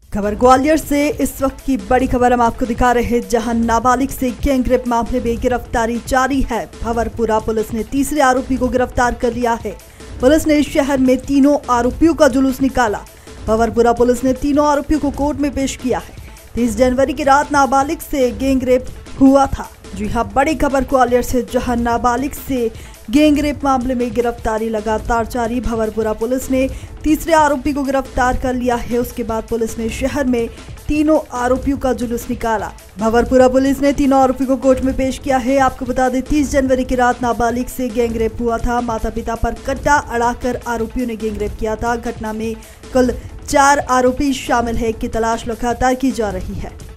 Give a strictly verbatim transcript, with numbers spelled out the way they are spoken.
खबर ग्वालियर से इस वक्त की बड़ी खबर हम आपको दिखा रहे हैं, जहां नाबालिग से गैंगरेप मामले में गिरफ्तारी जारी है। भंवरपुरा पुलिस ने तीसरे आरोपी को गिरफ्तार कर लिया है। पुलिस ने शहर में तीनों आरोपियों का जुलूस निकाला। भंवरपुरा पुलिस ने तीनों आरोपियों को कोर्ट में पेश किया है। तीस जनवरी की रात नाबालिग से गैंगरेप हुआ था। जी हां, बड़ी खबर ग्वालियर से, जहां नाबालिग से गैंगरेप मामले में गिरफ्तारी लगातार जारी। भंवरपुरा पुलिस ने तीसरे आरोपी को गिरफ्तार कर लिया है। उसके बाद पुलिस ने शहर में तीनों आरोपियों का जुलूस निकाला। भंवरपुरा पुलिस ने तीनों आरोपियों को कोर्ट में पेश किया है। आपको बता दें, तीस जनवरी की रात नाबालिग से गैंगरेप हुआ था। माता पिता पर कट्टा अड़ाकर आरोपियों ने गैंगरेप किया था। घटना में कुल चार आरोपी शामिल है की तलाश लगातार की जा रही है।